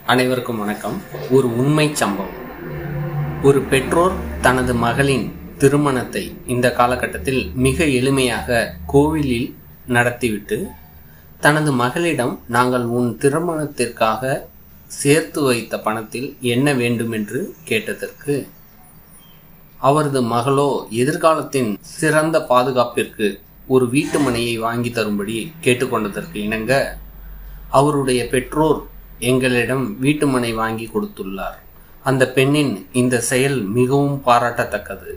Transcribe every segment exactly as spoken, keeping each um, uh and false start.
அனைவருக்கும் வணக்கம். ஒரு உண்மை சம்பவம். ஒரு பெற்றோர் தனது மகளின் திருமணத்தை இந்த காலகட்டத்தில் மிக எளிமையாக கோவிலில் நடத்திவிட்டு தனது மகளிடம், நாங்கள் உன் திருமணத்திற்காக சேர்த்து வைத்த பணத்தில் என்ன வேண்டும் என்று கேட்டதற்கு, அவரது மகளோ எதிர்காலத்தின் சிறந்த பாதுகாப்பிற்கு ஒரு வீட்டு மனையை வாங்கி தரும்படி கேட்டுக்கொண்டதற்கு இணங்க அவருடைய பெற்றோர் எங்களிடம் வீட்டுமனை வாங்கி கொடுத்துள்ளார். அந்த பெண்ணின் இந்த செயல் மிகவும் பாராட்டத்தக்கது.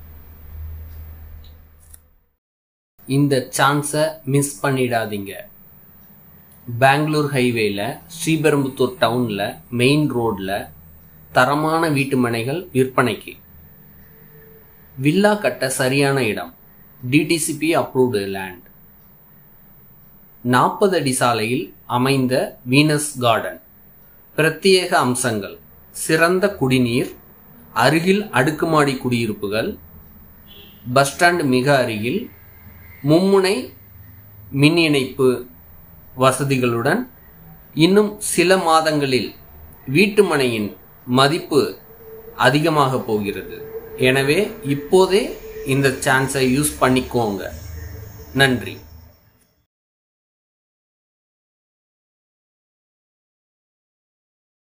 இந்த சான்ஸை மிஸ் பண்ணிடாதீங்க. பெங்களூர் ஹைவேல ஸ்ரீபெரும்புத்தூர் டவுன்ல மெயின் ரோட்ல தரமான வீட்டு மனைகள் விற்பனைக்கு. வில்லா கட்ட சரியான இடம். DTCP approved land. நாற்பது அடி சாலையில் அமைந்த வீனஸ் கார்டன். பிரத்யேக அம்சங்கள்: சிறந்த குடிநீர், அருகில் அடுக்குமாடி குடியிருப்புகள், பஸ் ஸ்டாண்ட் மிக அருகில், மும்முனை மின் இணைப்பு வசதிகளுடன். இன்னும் சில மாதங்களில் வீட்டுமனையின் மதிப்பு அதிகமாக போகிறது. எனவே இப்போதே இந்த சான்ஸை யூஸ் பண்ணிக்கோங்க. நன்றி.